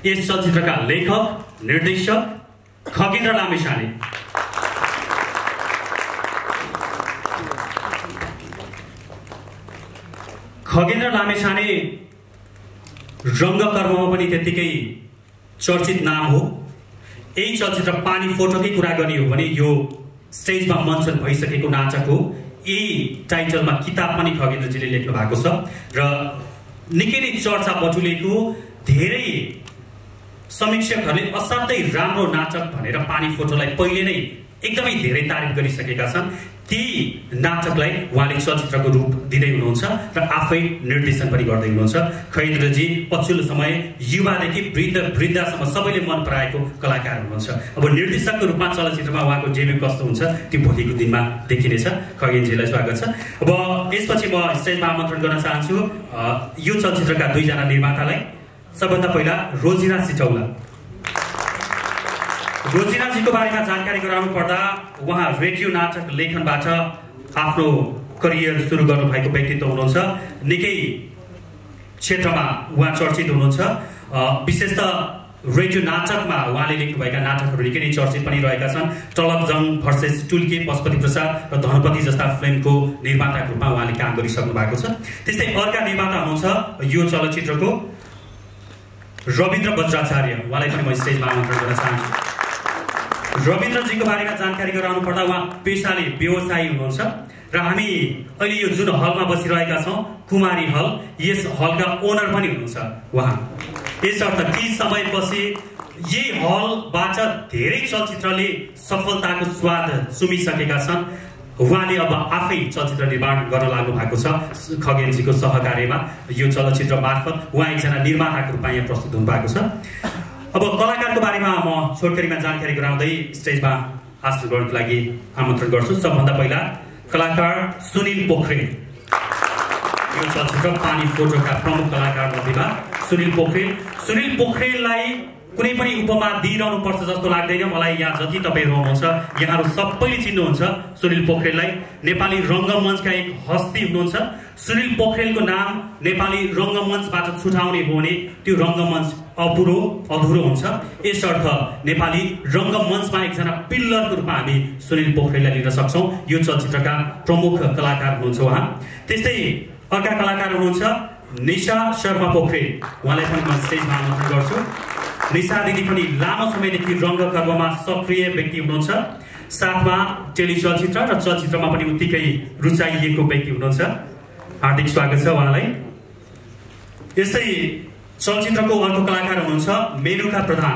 यस चलचित्रका लेखक निर्देशक खगेन्द्र लामिछाने। खगेन्द्र लामिछाने रङ्गकर्ममा पनि त्यतिकै चर्चित नाम हो। यही चलचित्र पानी फोटोकै कुरा गर्ने हो भने यो स्टेजमा मञ्चन भइसकेको नाटक हो। यही टाइटलमा किताब पनि खगेन्द्रजीले लेख्नु भएको छ र निकै नै चर्चा बटुलेको, धेरै समीक्षकहरूले असाध्यै राम्रो नाटक भनेर पानी फोटोलाई पहिले नै एकदमै धेरै तारिफ गरिसकेका छन्। ती नाटकलाई उहाँले चलचित्रको रूप दिँदै हुनुहुन्छ र आफै निर्देशन पनि गर्दै हुनुहुन्छ। खगेन्द्रजी पछिल्लो समय युवादेखि वृद्धसम्म सबैले मन पराएको कलाकार हुनुहुन्छ। अब निर्देशकको रूपमा चलचित्रमा उहाँको डेब्यू कस्तो हुन्छ त्यो भोलिको दिनमा देखिनेछ। खगेन्द्रजीलाई स्वागत छ। अब यसपछि म स्टेजमा आमन्त्रण गर्न चाहन्छु यो चलचित्रका दुईजना निर्मातालाई। सबभन्दा पहिला रोजिना सिटौला। रोजिनाजीको बारेमा जानकारी गराउनु पर्दा उहाँ रेडियो नाटक लेखनबाट आफ्नो करियर सुरु गर्नुभएको व्यक्तित्व हुनुहुन्छ। निकै क्षेत्रमा उहाँ चर्चित हुनुहुन्छ। विशेषतः रेडियो नाटकमा उहाँले लेख्नुभएका नाटकहरू निकै नै चर्चित पनि रहेका छन्। टलकजङ भर्सेस टुल्के, पशुपति प्रसाद र धनपति जस्ता फिल्मको निर्माताको रूपमा उहाँले काम गरिसक्नु भएको छ। त्यस्तै अर्का निर्माता हुनुहुन्छ यो चलचित्रको रविन्द्र बज्राचार्य। उहाँलाई पनि म स्टेजमा आमन्त्रण गर्न चाहन्छु। रविन्द्रजीको बारेमा जानकारी गराउनु पर्दा उहाँ पेसाले व्यवसायी हुनुहुन्छ र हामी अहिले यो जुन हलमा बसिरहेका छौँ कुमारी हल, यस हलका ओनर पनि हुनुहुन्छ उहाँ। यसर्थ केही समयपछि यही हलबाट धेरै चलचित्रले सफलताको स्वाद चुमिसकेका छन्। उहाँले अब आफै चलचित्र निर्माण गर्न लाग्नु भएको छ। खगेन्द्रजीको सहकार्यमा यो चलचित्र मार्फत उहाँ एकजना निर्माताको रूपमा यहाँ प्रस्तुत हुनुभएको छ। अब कलाकारको बारेमा म छोटकरीमा जानकारी गराउँदै स्टेजमा हासिल गर्नको लागि आमन्त्रण गर्छु। सबभन्दा पहिला कलाकार सुनिल पोखरेल। यो चलचित्र पानी फोटोका प्रमुख कलाकार मध्येमा सुनिल पोखरेल। सुनिल पोखरेललाई कुनै पनि उपमा दिइरहनु पर्छ जस्तो लाग्दैन मलाई। यहाँ जति तपाईँहरू हुनुहुन्छ यहाँहरू सबैले चिन्नुहुन्छ सुनिल पोखरेललाई। नेपाली रङ्गमञ्चका एक हस्ती हुनुहुन्छ। सुनिल पोखरेलको नाम नेपाली रङ्गमञ्चबाट छुटाउने हो भने त्यो रङ्गमञ्च अधुरो हुन्छ। यसर्थ नेपाली रङ्गमञ्चमा एकजना पिल्लरको रूपमा हामी सुनिल पोखरेललाई लिन सक्छौँ। यो चलचित्रका प्रमुख कलाकार हुनुहुन्छ उहाँ। त्यस्तै अर्का कलाकार हुनुहुन्छ निशा शर्मा पोखरेल। उहाँलाई पनि म स्टेजमा आमन्त्रण गर्छु। निशा दिदी पनि लामो समयदेखि रङ्गकर्ममा सक्रिय व्यक्ति हुनुहुन्छ। साथमा टेलिचलचित्र र चलचित्रमा पनि उत्तिकै रुचाइएको व्यक्ति हुनुहुन्छ। हार्दिक स्वागत छ उहाँलाई। यस्तै चलचित्रको अर्को कलाकार हुनुहुन्छ मेनुका प्रधान।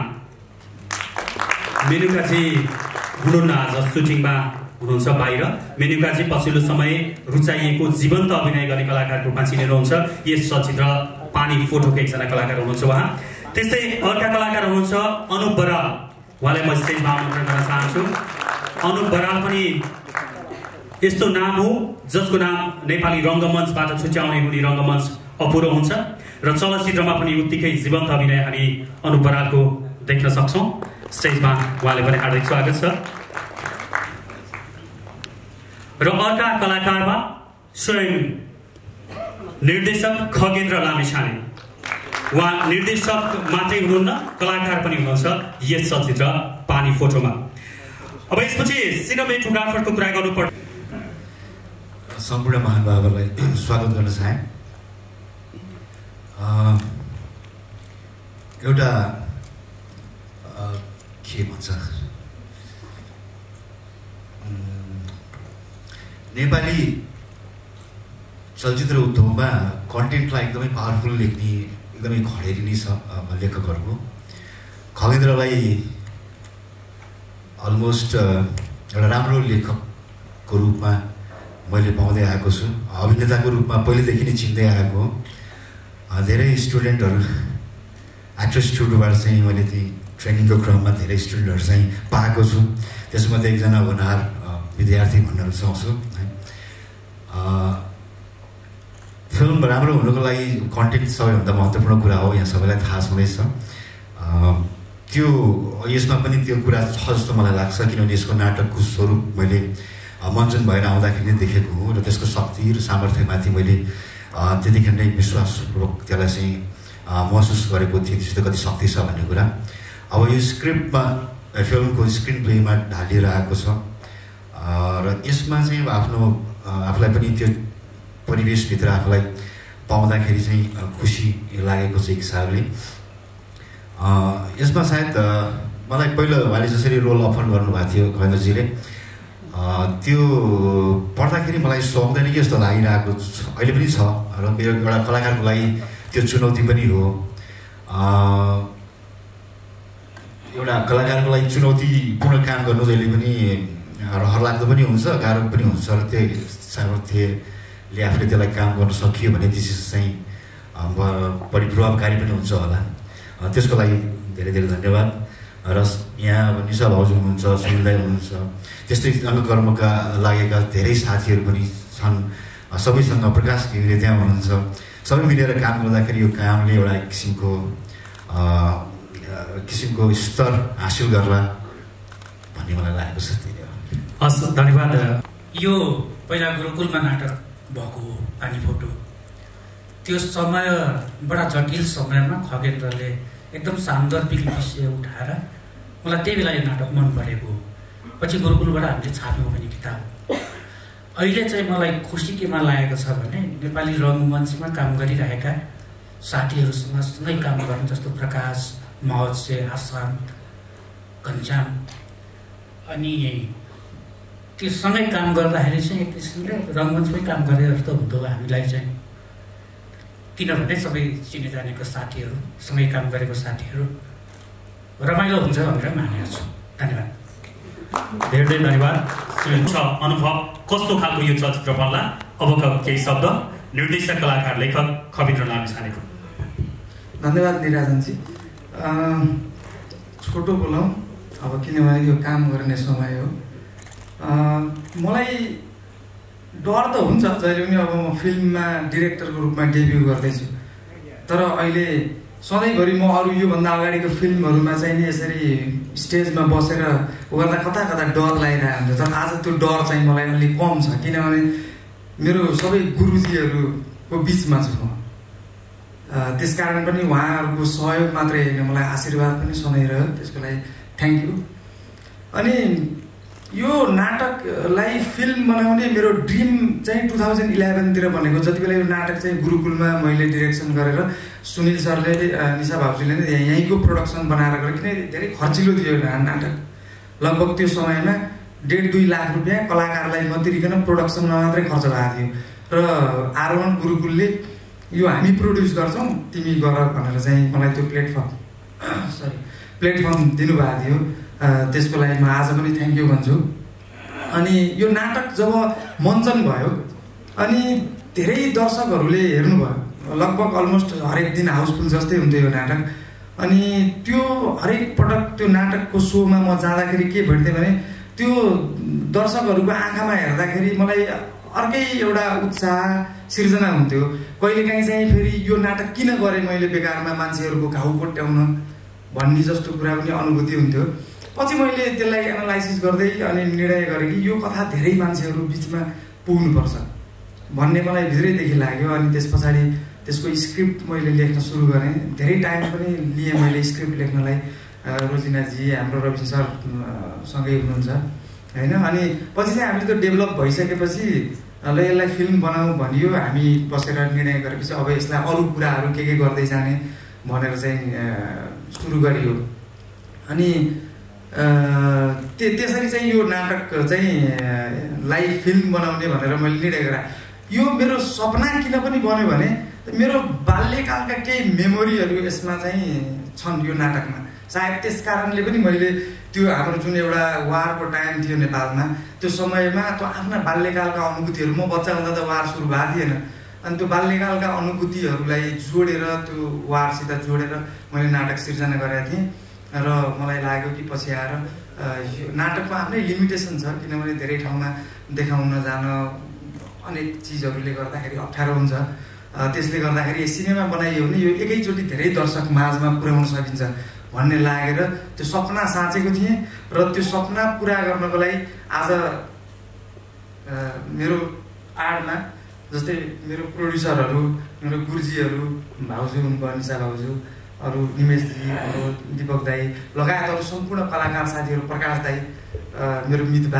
मेनुकाजी हुनुहुन्न आज सुटिङमा हुनुहुन्छ बाहिर। मेनुकाजी पछिल्लो समय रुचाइएको जीवन्त अभिनय गर्ने कलाकारको रूपमा चिनिनुहुन्छ। यस चलचित्र पानी फोटोको एकजना कलाकार हुनुहुन्छ उहाँ। त्यस्तै अर्का कलाकार हुनुहुन्छ अनुप बराल। उहाँलाई म स्टेजमा आमन्त्रण गर्न चाहन्छु। अनुप बराल पनि यस्तो नाम हो जसको नाम नेपाली रङ्गमञ्चबाट छुट्याउने हुने रङ्गमञ्च अपुरो हुन्छ र चलचित्रमा पनि उत्तिकै जीवन्त अभिनय हामी अनुप बरालको देख्न सक्छौँ। स्टेजमा उहाँलाई पनि हार्दिक स्वागत छ। र अर्का कलाकारमा स्वयं निर्देशक खगेन्द्र लामिछाने। उहाँ निर्देशक मात्रै हुनुहुन्न, कलाकार पनि हुनुहुन्छ यस चलचित्र पानी फोटोमा। अब यसपछि सिनेमेटोग्राफरको कुरा गर्नुपर्छ। सम्पूर्ण महानुभावहरूलाई स्वागत गर्न चाहे। एउटा के भन्छ नेपाली चलचित्र उद्योगमा कन्टेन्टलाई एकदमै पावरफुल लेख्ने एकदमै खडेरी नै छ लेखकहरूको। खगेन्द्रलाई अलमोस्ट एउटा राम्रो लेखकको रूपमा मैले पाउँदै आएको छु। अभिनेताको रूपमा पहिलेदेखि नै चिन्दै आएको हो। धेरै स्टुडेन्टहरू एक्टर इन्स्टिट्युटबाट चाहिँ मैले त्यही ट्रेनिङको क्रममा धेरै स्टुडेन्टहरू चाहिँ पाएको छु। त्यसमध्ये एकजना होनहार विद्यार्थी भन्न रुचाउँछु है। फिल्म राम्रो हुनुको लागि कन्टेन्ट सबैभन्दा महत्त्वपूर्ण कुरा हो, यहाँ सबैलाई थाहा छँदैछ। त्यो यसमा पनि त्यो कुरा छ जस्तो मलाई लाग्छ, किनभने यसको नाटकको स्वरूप मैले मञ्चन भएर आउँदाखेरि नै देखेको हो र त्यसको शक्ति र सामर्थ्यमाथि मैले त्यतिखेर नै विश्वासपूर्वक त्यसलाई चाहिँ महसुस गरेको थिएँ त्यसको कति शक्ति छ भन्ने कुरा। अब यो स्क्रिप्टमा फिल्मको स्क्रिन प्लेमा ढालिएर आएको छ र यसमा चाहिँ आफूलाई पनि त्यो परिवेशभित्र आफूलाई पाउँदाखेरि चाहिँ खुसी लागेको छ एक हिसाबले। यसमा सायद मलाई पहिलो उहाँले जसरी रोल अफर गर्नुभएको थियो खगेन्द्रजीले, त्यो पढ्दाखेरि मलाई सक्दैन कि जस्तो लागिरहेको अहिले पनि छ र मेरो एउटा कलाकारको लागि त्यो चुनौती पनि हो। एउटा कलाकारको लागि चुनौतीपूर्ण काम गर्नु जहिले पनि रहर लाग्दो पनि हुन्छ, गाह्रो पनि हुन्छ र त्यो सामर्थ्यले आफूले त्यसलाई काम गर्न सकियो भने त्यसो चाहिँ बढी प्रभावकारी पनि हुन्छ होला। त्यसको लागि धेरै धेरै धन्यवाद। र यहाँ निशा भाउजू हुनुहुन्छ, सुनिल दाइ हुनुहुन्छ, त्यस्तै रङ्गकर्मका लागेका धेरै साथीहरू पनि छन्। सबैसँग प्रकाश घिमिरे त्यहाँ हुनुहुन्छ। सबै मिलेर काम गर्दाखेरि यो कामले एउटा किसिमको स्तर हासिल गर्ला भन्ने मलाई लागेको छ। हस्, धन्यवाद। यो पहिला गुरुकुलमा नाटक भएको हो पानी फोटो। त्यो समय बडा जटिल समयमा खगेन्द्रले एकदम सान्दर्भिक विषय उठाएर मलाई त्यही बेला यो नाटक मन परेको। पछि गुरुकुलबाट हामीले छाप्यौँ पनि किताब। अहिले चाहिँ मलाई खुसी केमा लागेको छ भने नेपाली रङ्गमञ्चमा काम गरिरहेका साथीहरूसँग सँगै काम गर्ने, जस्तो प्रकाश, महत्से, आसान, घनश्याम, अनि त्यो सँगै काम गर्दाखेरि चाहिँ एक किसिमले रङ्गमञ्चमै काम गरेर जस्तो हुँदो हामीलाई चाहिँ। किनभने सबै चिने जानेको साथीहरू, सँगै काम गरेको साथीहरू, रमाइलो हुन्छ भनेर मानेको छु। धन्यवाद। धेरै धेरै धन्यवाद। अनुभव कस्तो खालको यो चलचित्र बन्ला? अबका केही शब्द निर्देशक, कलाकार, लेखक खगेन्द्र लामिछानेको। धन्यवाद निराजनजी। छोटो बोलाउँ अब, किनभने यो काम गर्ने समय हो। मलाई डर त हुन्छ जहिले पनि। अब म फिल्ममा डिरेक्टरको रूपमा डेब्यू गर्दैछु, तर अहिले सधैँभरि म अरू योभन्दा अगाडिको फिल्महरूमा चाहिँ नि यसरी स्टेजमा बसेर गर्दा कता कता डर लागिरहेको हुन्छ। तर आज त्यो डर चाहिँ मलाई अलिक कम छ, किनभने मेरो सबै गुरुजीहरूको बिचमा छु म। त्यसकारण पनि उहाँहरूको सहयोग मात्रै होइन, मलाई आशीर्वाद पनि सुनाइरह्यो, त्यसको लागि थ्याङ्क यू। अनि यो नाटकलाई फिल्म बनाउने मेरो ड्रिम चाहिँ 2011 तिर बनेको। जति बेला यो नाटक चाहिँ गुरुकुलमा मैले डिरेक्सन गरेर सुनिल सरले, निशा भाउजूले नै यहीँको प्रोडक्सन बनाएर गरे, किन धेरै खर्चिलो थियो यो नाटक। लगभग त्यो समयमा 1.5-2 लाख रुपियाँ कलाकारलाई नतिरिकन प्रोडक्सनमा मात्रै खर्च भएको थियो। र आरोहण गुरुकुलले यो हामी प्रड्युस गर्छौँ, तिमी गर भनेर चाहिँ मलाई त्यो प्लेटफर्म दिनुभएको थियो। त्यसको लागि म आज पनि थ्याङ्क यू भन्छु। अनि यो नाटक जब मञ्चन भयो अनि धेरै दर्शकहरूले हेर्नुभयो, लगभग अलमोस्ट हरेक दिन हाउसफुल जस्तै हुन्थ्यो यो नाटक। अनि त्यो हरेक पटक त्यो नाटकको सोमा म जाँदाखेरि के भेट्थेँ भने त्यो दर्शकहरूको आँखामा हेर्दाखेरि मलाई अर्कै एउटा उत्साह सिर्जना हुन्थ्यो। कहिलेकाहीँ चाहिँ फेरि यो नाटक किन गरेँ मैले बेकारमा, मान्छेहरूको घाउ कोट्याउन भन्ने जस्तो कुरा पनि अनुभूति हुन्थ्यो। पछि मैले त्यसलाई एनालाइसिस गर्दै अनि निर्णय गरेँ कि यो कथा धेरै मान्छेहरू बिचमा पुग्नुपर्छ भन्ने मलाई भित्रैदेखि लाग्यो। अनि त्यस पछाडि त्यसको स्क्रिप्ट मैले लेख्न सुरु गरेँ। धेरै टाइम पनि लिएँ मैले स्क्रिप्ट लेख्नलाई। रोजिनाजी, हाम्रो रविन सर सँगै हुनुहुन्छ होइन। अनि पछि चाहिँ हामीले त्यो डेभलप भइसकेपछि ल यसलाई फिल्म बनाऊ भनियो। हामी बसेर निर्णय गरेपछि अब यसलाई अरू कुराहरू के गर्दै जाने भनेर चाहिँ सुरु गरियो। अनि त्यसरी चाहिँ यो नाटक चाहिँ लाइभ फिल्म बनाउने भनेर मैले निर्णय गरेँ। यो मेरो सपना किन पनि बन्यो भने मेरो बाल्यकालका केही मेमोरीहरू यसमा चाहिँ छन् यो नाटकमा। सायद त्यस कारणले पनि मैले त्यो हाम्रो जुन एउटा वारको टाइम थियो नेपालमा, त्यो समयमा त्यो आफ्ना बाल्यकालका अनुभूतिहरू, म बच्चा हुँदा त वार सुरु भएको थिएन, अनि त्यो बाल्यकालका अनुभूतिहरूलाई जोडेर, त्यो वारसित जोडेर मैले नाटक सिर्जना गरेका थिएँ। र मलाई लाग्यो कि पछि आएर यो नाटकको आफ्नै लिमिटेसन छ, किनभने धेरै ठाउँमा देखाउन जान अनेक चिजहरूले गर्दाखेरि अप्ठ्यारो हुन्छ। त्यसले गर्दाखेरि सिनेमा बनाइयो भने यो एकैचोटि धेरै दर्शक माझमा पुर्याउन सकिन्छ भन्ने लागेर त्यो सपना साँचेको थिएँ। र त्यो सपना पुरा गर्नको लागि आज मेरो आडमा जस्तै मेरो प्रोड्युसरहरू मेरो गुरुजीहरू भाउजू हुनुभयो निशा भाउजू, अरू निमेशजी, हाम्रो दिपक दाई लगायत अरू सम्पूर्ण कलाकार साथीहरू, प्रकाश दाई, मेरो मितबा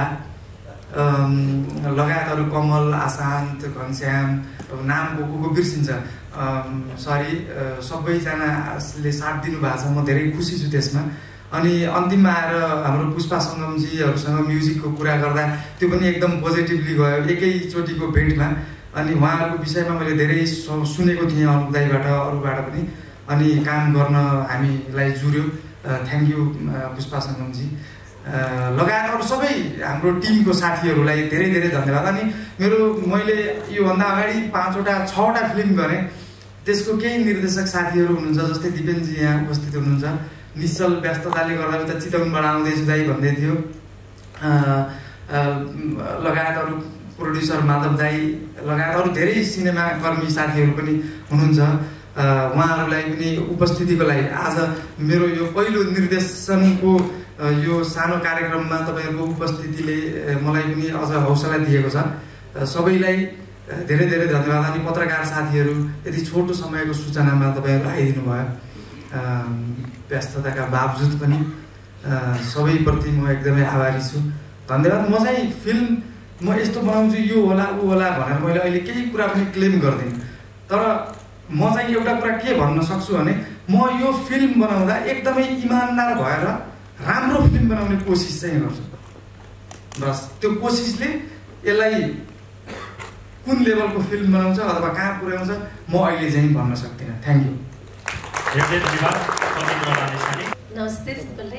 लगायत अरू कमल, आशान्त, घनश्याम, अब नाम को बिर्सिन्छ सरी, सबैजनाले साथ दिनुभएको छ। म धेरै खुसी छु त्यसमा। अनि अन्तिममा आएर हाम्रो पुष्पा सङ्गमजीहरूसँग म्युजिकको कुरा गर्दा त्यो पनि एकदम पोजिटिभली गयो एकैचोटिको भेटमा। अनि उहाँहरूको विषयमा मैले धेरै सुनेको थिएँ अरूप दाईबाट, अरूबाट पनि, अनि काम गर्न हामीलाई जुर्यो। थ्याङ्क यू पुष्पा सङ्गमजी लगायत अरू सबै हाम्रो टिमको साथीहरूलाई धेरै धेरै धन्यवाद। अनि मैले योभन्दा अगाडि 6वटा फिल्म गरेँ, त्यसको केही निर्देशक साथीहरू हुनुहुन्छ, जस्तै दिपेनजी यहाँ उपस्थित हुनुहुन्छ, निश्चल व्यस्तताले गर्दा उता चितवनबाट आउँदैछु दाई भन्दै थियो, लगायत अरू प्रोड्युसर माधव दाई लगायत अरू धेरै सिनेमाकर्मी साथीहरू पनि हुनुहुन्छ। उहाँहरूलाई पनि उपस्थितिको लागि आज मेरो यो पहिलो निर्देशनको यो सानो कार्यक्रममा तपाईँहरूको उपस्थितिले मलाई पनि अझ हौसला दिएको छ। सबैलाई धेरै धेरै धन्यवाद। अनि पत्रकार साथीहरू यति छोटो समयको सूचनामा तपाईँहरू आइदिनु भयो, व्यस्तताका बावजुद पनि सबैप्रति म एकदमै आभारी छु, धन्यवाद। म चाहिँ फिल्म म यस्तो बनाउँछु, यो होला ऊ होला भनेर मैले अहिले केही कुरा पनि क्लेम गर्दिनँ, तर म चाहिँ एउटा कुरा के भन्न सक्छु भने म यो फिल्म बनाउँदा एकदमै इमान्दार भएर राम्रो फिल्म बनाउने कोसिस चाहिँ गर्छु। बस त्यो कोसिसले यसलाई कुन लेभलको फिल्म बनाउँछ अथवा कहाँ पुर्याउँछ म अहिले चाहिँ भन्न सक्दिनँ। Thank you. नमस्ते सिम्पलले।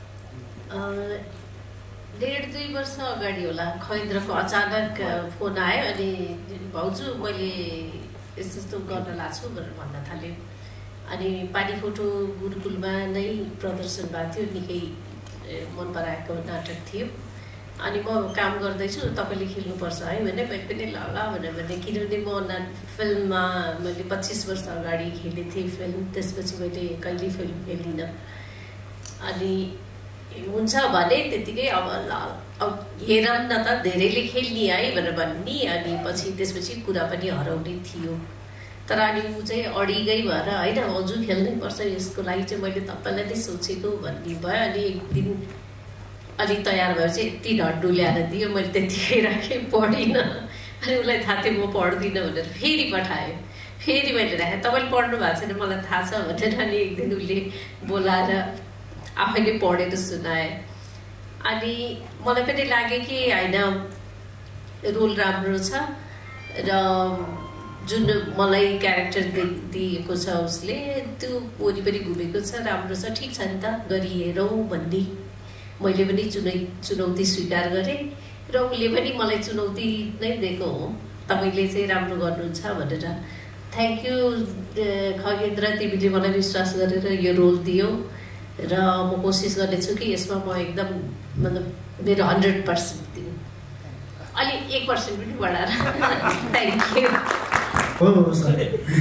1.5-2 वर्ष अगाडि होला खगेन्द्रको अचानक फोन आयो अनि भाउजू मैले यस्तो गर्न लाग्छु भनेर भन्न थाल्यो। अनि पानी फोटो गुरुकुलमा नै प्रदर्शन भएको थियो, निकै मन पराएको नाटक थियो। अनि म काम गर्दैछु, तपाईँले खेल्नुपर्छ है भने मैले पनि ल भनेर किनभने म फिल्ममा मैले 25 वर्ष अगाडि खेलेको थिएँ फिल्म, त्यसपछि मैले कहिले फिल्म खेलिनँ। अनि हुन्छ भने त्यतिकै अब हेर न त धेरैले खेल्ने है भनेर भन्ने, अनि त्यसपछि कुरा पनि हराउने थियो। तर अनि ऊ चाहिँ अडिगै भएर होइन हजुर खेल्नै पर्छ यसको लागि चाहिँ मैले तपाईँलाई नै सोचेको भन्ने भयो। अनि एक दिन अलिक तयार भएपछि यति ढड्डु ल्याएर दियो, मैले त्यतिकै राखेँ, पढिनँ। अनि उसलाई थाहा थियो म पढ्दिनँ भनेर फेरि पठायो, फेरि मैले राखेँ, तपाईँले पढ्नु भएको छैन मलाई थाहा छ भनेर। अनि एक दिन उसले बोलाएर आफैले पढेर सुनाए। अनि मलाई पनि लाग्यो कि होइन रोल राम्रो छ र जुन मलाई क्यारेक्टर दिएको छ उसले त्यो वरिपरि घुमेको छ, राम्रो छ, ठिक छ नि त गरी हेरौँ भन्ने मैले पनि चुनौती स्वीकार गरेँ र उसले पनि मलाई चुनौती नै दिएको हो, तपाईँले चाहिँ राम्रो गर्नुहुन्छ भनेर। थ्याङ्क यू खगेन्द्र, तिमीले मलाई विश्वास गरेर यो रोल दियौ र म कोसिस गर्नेछु कि यसमा म एकदम मतलब मेरो 100% दिउँ, अलि 1% पनि बढाएर। Thank you. हो सर,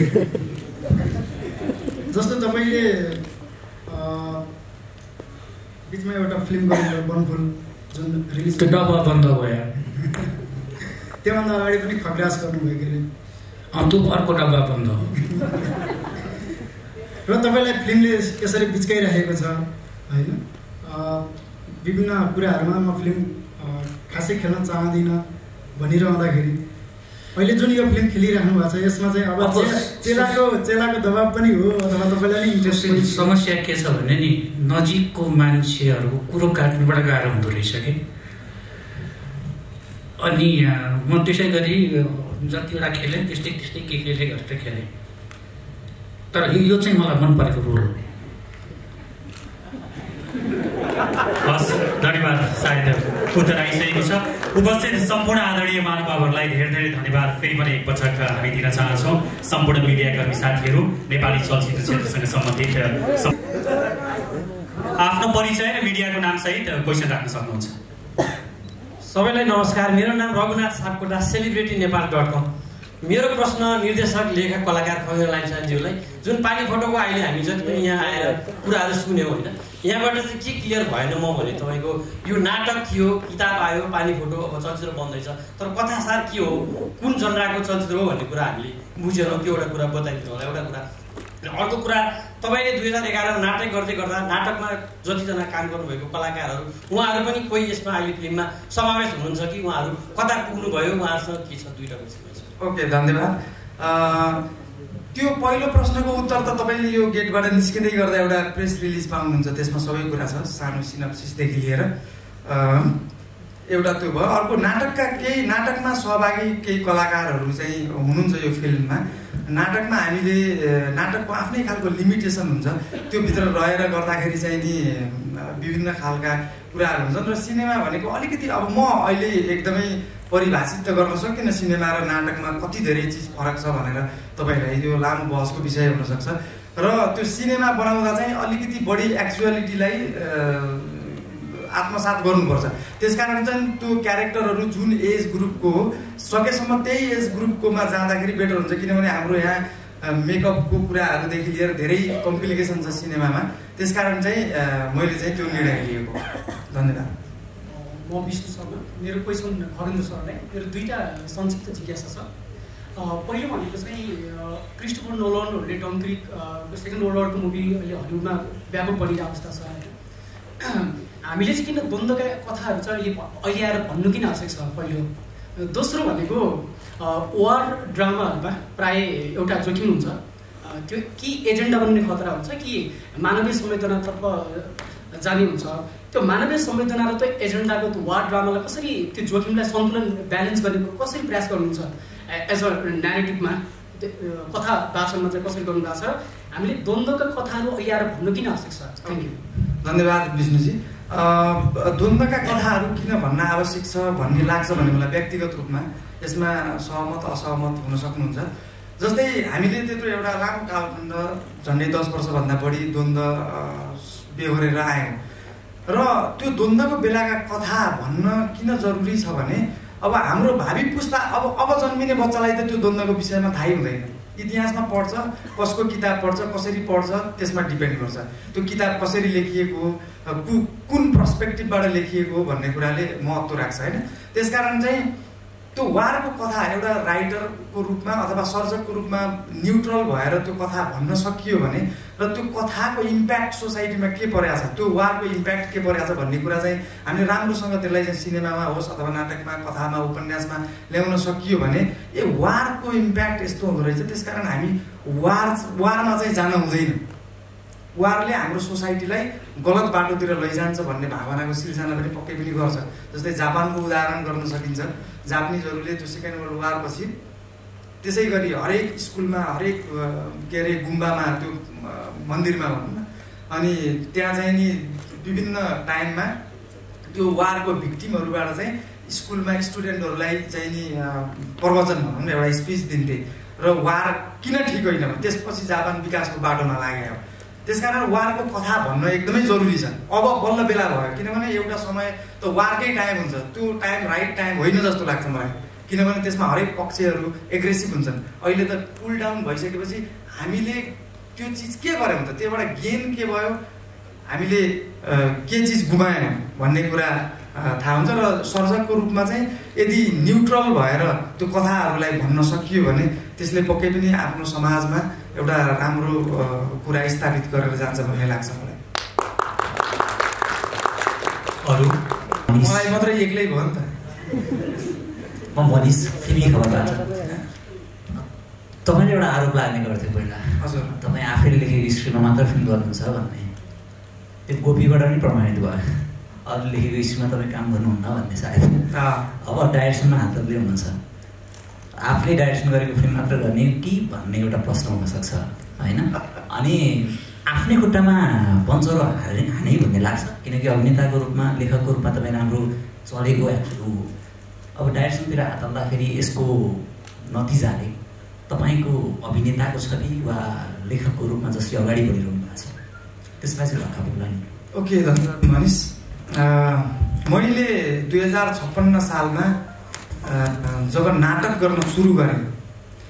जस्तो तपाईँले बिचमा एउटा फिल्म गर्नुभयो बनफुल जुन रिलिज, त्यो डब्बा बन्द भयो, त्योभन्दा अगाडि पनि खग्रास गर्नुभयो के अरे, त्यो अर्को डब्बा बन्द हो। र तपाईँलाई फिल्मले यसरी बिच्काइरहेको छ होइन, विभिन्न कुराहरूमा म फिल्म खासै खेल्न चाहदिनँ भनिरहँदाखेरि अहिले जुन यो फिल्म खेलिराख्नु भएको छ यसमा चाहिँ अब चेलाको दबाब पनि हो अथवा तपाईँलाई नै इन्ट्रेस्टिङ समस्या के छ भने नि नजिकको मान्छेहरूको कुरो काट्नुबाट गाह्रो हुँदो रहेछ कि। अनि म त्यसै गरी जतिवटा खेलेँ त्यस्तै के गरेर खेलेँ, तर यो चाहिँ मलाई मन परेको रोल हो। हस्, धन्यवाद। सायद उत्तर आइसकेको छ। उपस्थित सम्पूर्ण आदरणीय महानुभावहरूलाई धेरै धेरै धन्यवाद फेरि पनि एकपटक हामी दिन चाहन्छौँ। सम्पूर्ण मिडियाकर्मी साथीहरू, नेपाली चलचित्र क्षेत्रसँग सम्बन्धित आफ्नो परिचय र मिडियाको नामसहित क्वेसन राख्न सक्नुहुन्छ। सबैलाई नमस्कार, मेरो नाम रघुनाथ सापकोटा, celebritynepal.com। मेरो प्रश्न निर्देशक लेखक कलाकार खगेन्द्र लामिछानेज्यूलाई, जुन पानी फोटोको अहिले हामी जति पनि यहाँ आएर कुराहरू सुन्यौँ होइन, यहाँबाट चाहिँ के क्लियर भएन म भने तपाईँको यो नाटक थियो, किताब आयो, पानी फोटो, अब चलचित्र बन्दैछ, तर कथासार के हो, कुन जनराको चलचित्र हो भन्ने कुरा हामीले बुझेनौँ। त्यो एउटा कुरा बताइदिनु होला। एउटा कुरा। अर्को कुरा, तपाईँले 2011 नाटक गर्दै गर्दा नाटकमा जतिजना काम गर्नुभएको कलाकारहरू उहाँहरू पनि कोही यसमा अहिले फिल्ममा समावेश हुनुहुन्छ कि उहाँहरू कता पुग्नुभयो, उहाँहरूसँग के छ? दुईवटा क्वेसन। ओके, धन्यवाद। त्यो पहिलो प्रश्नको उत्तर त तपाईँले यो गेटबाट निस्किँदै गर्दा एउटा प्रेस रिलिज पाउनुहुन्छ, त्यसमा सबै कुरा छ, सानो सिनप्सिसदेखि लिएर। एउटा त्यो भयो। अर्को, नाटकमा सहभागी केही कलाकारहरू चाहिँ हुनुहुन्छ यो फिल्ममा। नाटकमा हामीले नाटकको आफ्नै खालको लिमिटेसन हुन्छ, त्यो भित्र रहेर गर्दाखेरि चाहिँ नि विभिन्न खालका कुराहरू हुन्छन्। र सिनेमा भनेको अलिकति, अब म अहिले एकदमै परिभाषित त गर्न सक्दिनँ सिनेमा र नाटकमा कति धेरै चिज फरक छ भनेर, तपाईँलाई यो लामो बहसको विषय हुनसक्छ। र त्यो सिनेमा बनाउँदा चाहिँ अलिकति बढी एक्चुअलिटीलाई आत्मसात गर्नुपर्छ। त्यसकारण चाहिँ त्यो क्यारेक्टरहरू जुन एज ग्रुपको हो, सकेसम्म त्यही एज ग्रुपकोमा जाँदाखेरि बेटर हुन्छ, किनभने हाम्रो यहाँ मेकअपको कुराहरूदेखि लिएर धेरै कम्प्लिकेसन छ सिनेमामा। त्यसकारण चाहिँ मैले चाहिँ त्यो निर्णय लिएको। धन्यवाद। म विष्णु शर्मा। मेरो क्वेसन खगेन्द्र सरलाई। मेरो दुईवटा संक्षिप्त जिज्ञासा छ। पहिलो भनेको चाहिँ क्रिस्टोफर नोलनहरूले डङ्क्रिक सेकेन्ड वर्ल्ड वारको मुभी अहिले हलिउडमा व्यापक बढिरहेको अवस्था छ। हामीले चाहिँ किन द्वन्द्वका कथाहरू चाहिँ अहिले आएर भन्नु किन आवश्यक छ? पहिलो। दोस्रो भनेको वार ड्रामाहरूमा प्राय एउटा जोखिम हुन्छ, त्यो कि एजेन्डा बन्ने खतरा हुन्छ कि मानवीय संवेदनातर्फ जाने हुन्छ। त्यो मानवीय संवेदना र त्यो एजेन्डाको त्यो वार ड्रामालाई कसरी, त्यो जोखिमलाई सन्तुलन ब्यालेन्स गर्ने कसरी प्रयास गर्नुहुन्छ एज अ न्यारेटिभमा, कथा वाचनमा चाहिँ कसरी गर्नु भएको छ? हामीले द्वन्द्वका कथाहरू अहिले आएर भन्नु किन आवश्यक छ? Thank you. धन्यवाद विष्णुजी। द्वन्द्वका कथाहरू किन भन्न आवश्यक छ भन्ने लाग्छ भने मलाई व्यक्तिगत रूपमा यसमा सहमत असहमत हुन सक्नुहुन्छ। जस्तै हामीले त्यत्रो एउटा लामो कालखण्ड झन्डै 10 वर्षभन्दा बढी द्वन्द्व बेहोरेर आयौँ, र त्यो द्वन्द्वको बेलाका कथा भन्न किन जरुरी छ भने अब हाम्रो भावी पुस्ता, अब जन्मिने बच्चालाई त त्यो द्वन्द्वको विषयमा थाहै हुँदैन। इतिहासमा पढ्छ, कसको किताब पढ्छ, कसरी पढ्छ, त्यसमा डिपेन्ड गर्छ त्यो किताब कसरी लेखिएको, कुन पर्सपेक्टिभबाट लेखिएको भन्ने कुराले महत्त्व राख्छ होइन। त्यसकारण चाहिँ त्यो वारको कथा एउटा राइटरको रूपमा अथवा सर्जकको रूपमा न्युट्रल भएर त्यो कथा भन्न सकियो भने, र त्यो कथाको इम्प्याक्ट सोसाइटीमा के परेको छ, त्यो वारको इम्प्याक्ट के परेको छ भन्ने कुरा चाहिँ हामीले राम्रोसँग त्यसलाई चाहिँ सिनेमामा होस् अथवा नाटकमा, कथामा, उपन्यासमा ल्याउन सकियो भने ए वारको इम्प्याक्ट यस्तो हुँदो रहेछ। त्यसकारण हामी वारमा चाहिँ जान हुँदैन। वारले हाम्रो सोसाइटीलाई गलत बाटोतिर लैजान्छ भन्ने भावनाको सिर्जना पनि पक्कै पनि गर्छ। जस्तै जापानको उदाहरण गर्न सकिन्छ। जापानिजहरूले त्यो सेकेन्ड वर्ल्ड वारपछि त्यसै गरी हरेक स्कुलमा, हरेक के अरे गुम्बामा, त्यो मन्दिरमा भनौँ न, अनि त्यहाँ चाहिँ नि विभिन्न टाइममा त्यो वारको भिक्टिमहरूबाट चाहिँ स्कुलमा स्टुडेन्टहरूलाई चाहिँ नि प्रवचन भनौँ न, एउटा स्पिच दिन्थे, र वार किन ठिक होइन भने त्यसपछि जापान विकासको बाटोमा लाग्यो। त्यसकारण वारको कथा भन्न एकदमै जरुरी छ। अब बल्ल बेला भयो, किनभने एउटा समय त वारकै टाइम हुन्छ, त्यो टाइम राइट टाइम होइन जस्तो लाग्छ मलाई, किनभने त्यसमा हरेक पक्षहरू एग्रेसिभ हुन्छन्। अहिले त कुल डाउन भइसकेपछि हामीले त्यो चिज के गर्यौँ त, त्योबाट गेन के भयो, हामीले के चिज गुमायौँ भन्ने कुरा थाहा हुन्छ। र सर्जकको रूपमा चाहिँ यदि न्युट्रल भएर त्यो कथाहरूलाई भन्न सकियो भने त्यसले पक्कै पनि आफ्नो समाजमा एउटा राम्रो कुरा स्थापित गरेर जान्छ भन्ने लाग्छ मलाई। अरू मलाई मात्रै एक्लै भयो नि त। म भनिस फिल्मी खबरबाट तपाईँले एउटा आरोप लाग्ने गर्थ्यो पहिला। हजुर। तपाईँ आफैले लेखेको स्क्रिप्टमा मात्र फिल्म गर्नुहुन्छ भन्ने, त्यो गोपीबाट पनि प्रमाणित भयो। अरू लेखेको स्क्रिप्टमा तपाईँ काम गर्नुहुन्न भन्ने सायद अब डाइरेक्सनमा हात लाग्दै हुनुहुन्छ। आफूले डाइरेक्सन गरेको फिल्म मात्र गर्ने कि भन्ने एउटा प्रश्न हुनसक्छ होइन। अनि आफ्नै खुट्टामा पञ्चरो हाने भन्ने लाग्छ, किनकि अभिनेताको रूपमा, लेखकको रूपमा तपाईँ राम्रो चलेको एक्टर हो। अब डाइरेक्सनतिर हात हाल्दाखेरि यसको नतिजाले तपाईँको अभिनेताको छवि वा लेखकको रूपमा जसले अगाडि बढिरहनु भएको छ त्यसमा चाहिँ धक्का पुग्ला नि? ओके, धन्यवाद मनिष। मैले 2056 सालमा जब नाटक गर्न सुरु गरेँ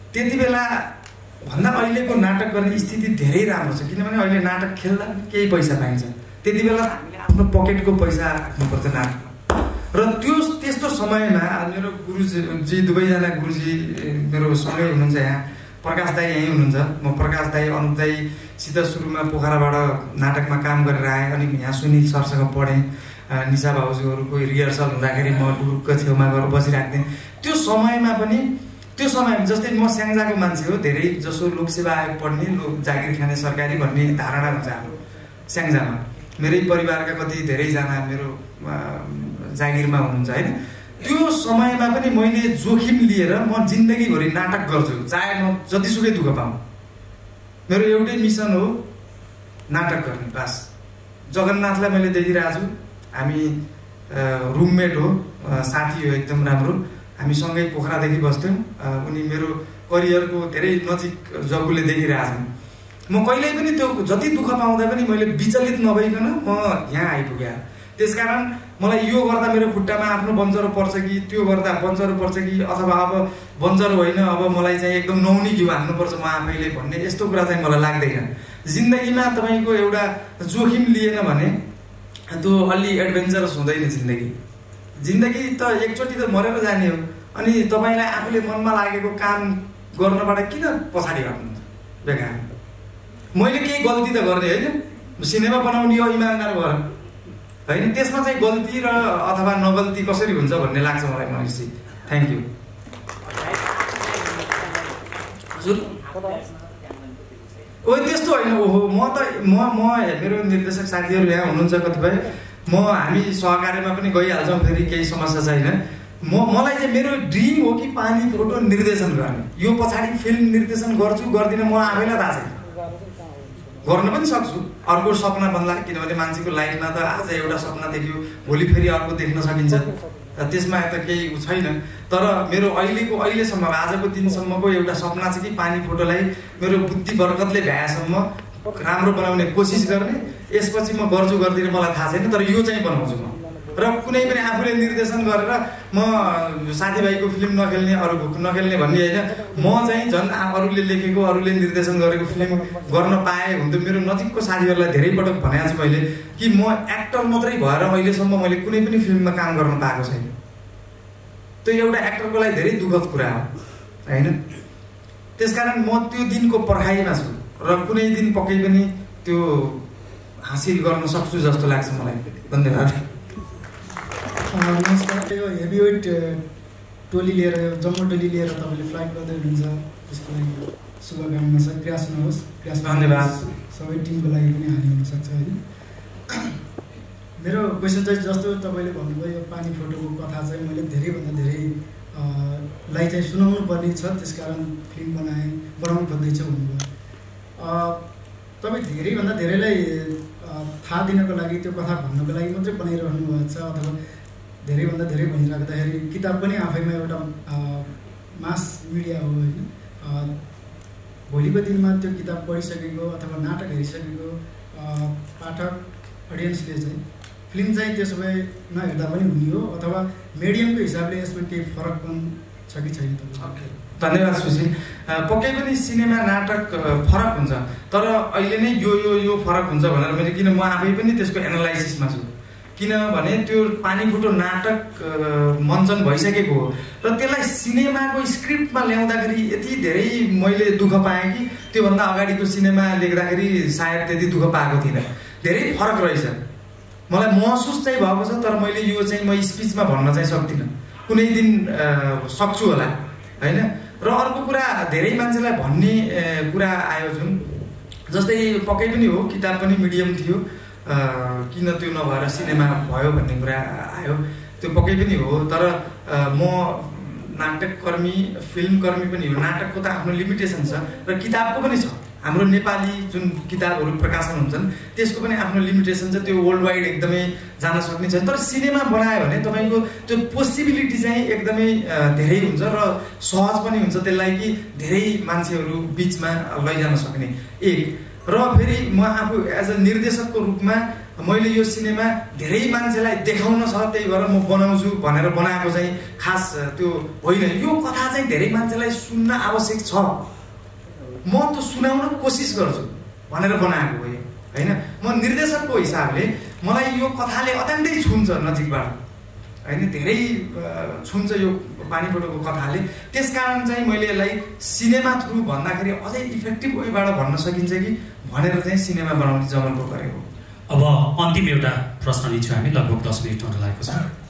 त्यति बेला भन्दा अहिलेको नाटक गर्ने स्थिति धेरै राम्रो छ, किनभने अहिले नाटक खेल्दा केही पैसा पाइन्छ। त्यति बेला हामीले आफ्नो पकेटको पैसा राख्नुपर्छ नाटकमा। र त्यस्तो समयमा मेरो गुरुजी दुवैजना गुरुजी मेरो सँगै हुनुहुन्छ, यहाँ प्रकाश दाई यहीँ हुनुहुन्छ। म प्रकाश दाई अनुप दाईसित सुरुमा पोखराबाट नाटकमा काम गरेर आएँ, अनि यहाँ सुनिल सरसँग पढेँ। निशा भाउजूहरूको रिहर्सल हुँदाखेरि म डुरुक्क छेउमा गएर बसिरहेको थिएँ। त्यो समयमा जस्तै म स्याङ्जाको मान्छे हो, धेरै जसो लोकसेवा आयोग पढ्ने, लोक जागिर खाने सरकारी भन्ने धारणा हुन्छ हाम्रो स्याङ्जामा। मेरै परिवारका कति धेरैजना मेरो जागिरमा हुनुहुन्छ होइन। त्यो समयमा पनि मैले जोखिम लिएर म जिन्दगीभरि नाटक गर्छु, चाहे म जतिसुकै दुःख पाऊँ। मेरो एउटै मिसन हो नाटक गर्ने, बास। जगन्नाथलाई मैले देखिरहेको छु, हामी रुममेट हो, साथी हो एकदम राम्रो। हामी सँगै पोखरादेखि बस्थ्यौँ। उनी मेरो करियरको धेरै नजिक जग्गुले देखिरहेछन्। म कहिल्यै पनि त्यो जति दुःख पाउँदा पनि मैले विचलित नभइकन म यहाँ आइपुगेँ। त्यसकारण मलाई यो गर्दा मेरो खुट्टामा आफ्नो बन्जरो पर्छ कि त्यो गर्दा बन्जरो पर्छ कि अथवा अब बन्जरो होइन, अब मलाई चाहिँ एकदम नौनी घिउ हान्नुपर्छ म आफैले भन्ने यस्तो कुरा चाहिँ मलाई लाग्दैन। जिन्दगीमा तपाईँको एउटा जोखिम लिएन भने त्यो अलि एडभेन्चरस हुँदैन जिन्दगी त एकचोटि त मरेर जाने हो। अनि तपाईँलाई आफूले मनमा लागेको काम गर्नबाट किन पछाडि हट्नुहुन्छ बेकार? मैले केही गल्ती त गर्ने होइन, सिनेमा बनाउने हो इमान्दार भएर होइन। त्यसमा चाहिँ गल्ती र अथवा नगल्ती कसरी हुन्छ भन्ने लाग्छ मलाई मनिषजी। Thank you. हजुर ओ त्यस्तो होइन। ओहो म मेरो निर्देशक साथीहरू यहाँ हुनुहुन्छ कतिपय, हामी सहकार्यमा पनि गइहाल्छौँ, फेरि केही समस्या छैन। मलाई चाहिँ मेरो ड्रिम हो कि पानी फोटो निर्देशन गर्ने। यो पछाडि फिल्म निर्देशन गर्छु गर्दिनँ म आफैलाई थाहा छैन, गर्न पनि सक्छु। अर्को सपना बन्ला, किनभने मान्छेको लाइफमा त आज एउटा सपना देख्यो भोलि फेरि अर्को देख्न सकिन्छ, त्यसमा त केही छैन। तर मेरो अहिलेसम्म आजको दिनसम्मको एउटा सपना छ कि पानी फोटोलाई मेरो बुद्धि बरकतले भ्याएसम्म राम्रो बनाउने कोसिस गर्ने। यसपछि म गर्छु गर्दिनँ मलाई थाहा छैन, तर यो चाहिँ बनाउँछु म। र कुनै पनि आफूले निर्देशन गरेर म साथीभाइको फिल्म नखेल्ने, अरूको नखेल्ने भन्ने होइन। म चाहिँ झन् अरूले लेखेको अरूले निर्देशन गरेको फिल्म गर्न पाएँ हुन्थ्यो। मेरो नजिकको साथीहरूलाई धेरै पटक भनेको छु मैले कि म एक्टर मात्रै भएर अहिलेसम्म मैले कुनै पनि फिल्ममा काम गर्न पाएको छैन। त्यो एउटा एक्टरको लागि धेरै दुःखद कुरा हो होइन। त्यसकारण म त्यो दिनको पर्खाइमा छु र कुनै दिन पक्कै पनि त्यो हासिल गर्न सक्छु जस्तो लाग्छ मलाई। धन्यवाद। नमस्कार। यो हेभीवेट टोली लिएर, जम्मू टोली लिएर तपाईँले फ्लाइट गर्दै हुनुहुन्छ, त्यसको लागि शुभकामना छ। क्र्यास नहोस्। क्र्यास धन्यवाद। सबै टिमको लागि पनि हानि हुनसक्छ होइन। मेरो क्वेसन चाहिँ जस्तो तपाईँले भन्नुभयो यो पानी फोटोको कथा चाहिँ मैले धेरैभन्दा धेरै लाई चाहिँ सुनाउनु पर्ने छ, त्यसकारण फिल्म बनाउनु खोज्दैछु भन्नुभयो। तपाईँ धेरैभन्दा धेरैलाई थाहा दिनको लागि, त्यो कथा भन्नको लागि मात्रै बनाइरहनु भएको छ, अथवा धेरैभन्दा धेरै भनिराख्दाखेरि किताब पनि आफैमा एउटा मास मिडिया हो होइन। भोलिको दिनमा त्यो किताब पढिसकेको अथवा नाटक हेरिसकेको पाठक अडियन्सले चाहिँ फिल्म चाहिँ त्यसो भए नहेर्दा पनि हुने हो, अथवा मिडियमको हिसाबले यसमा केही फरक पनि छ कि छैन? धन्यवाद सुशील। पक्कै पनि सिनेमा नाटक फरक हुन्छ, तर अहिले नै यो फरक हुन्छ भनेर मैले, किन म आफै पनि त्यसको एनालाइसिसमा छु। किनभने त्यो पानी फोटो नाटक मञ्चन भइसकेको हो र त्यसलाई सिनेमाको स्क्रिप्टमा ल्याउँदाखेरि यति धेरै मैले दुःख पाएँ कि त्योभन्दा अगाडिको सिनेमा लेख्दाखेरि सायद त्यति दुःख पाएको थिइनँ। धेरै फरक रहेछ, मलाई महसुस चाहिँ भएको छ। तर मैले यो चाहिँ म स्पिचमा भन्न चाहिँ सक्दिनँ, कुनै दिन सक्छु होला होइन। र अर्को कुरा, धेरै मान्छेलाई भन्ने कुरा आयो जुन, जस्तै पक्कै पनि हो किताब पनि मिडियम थियो, किन त्यो नभएर सिनेमा भयो भन्ने कुरा आयो, त्यो पक्कै पनि हो। तर म नाटककर्मी, फिल्मकर्मी पनि हो। नाटकको त आफ्नो लिमिटेसन छ र किताबको पनि छ। हाम्रो नेपाली जुन किताबहरू प्रकाशन हुन्छन् त्यसको पनि आफ्नो लिमिटेसन छ, त्यो वर्ल्ड वाइड एकदमै जान सक्ने छैन। तर सिनेमा बनायो भने तपाईँको त्यो पोसिबिलिटी चाहिँ एकदमै धेरै हुन्छ र सहज पनि हुन्छ त्यसलाई कि धेरै मान्छेहरू बिचमा लैजान सक्ने। एक र फेरि म आफू एज अ निर्देशकको रूपमा मैले यो सिनेमा धेरै मान्छेलाई देखाउन छ त्यही भएर म बनाउँछु भनेर बनाएको चाहिँ खास त्यो होइन। यो कथा चाहिँ धेरै मान्छेलाई सुन्न आवश्यक छ, म त सुनाउन कोसिस गर्छु भनेर बनाएको हो यो होइन। म निर्देशकको हिसाबले मलाई यो कथाले अत्यन्तै छुन्छ नजिकबाट होइन, धेरै छुन्छ यो पानीफोटोको कथाले। त्यसकारण चाहिँ मैले यसलाई सिनेमा थ्रु भन्दाखेरि अझै इफेक्टिभ वेबाट भन्न सकिन्छ कि भनेर चाहिँ सिनेमा बनाउने जमर्को गरेको। अब अन्तिम एउटा प्रश्न लिन्छु हामी, लगभग 10 मिनट हुन लागेको छ।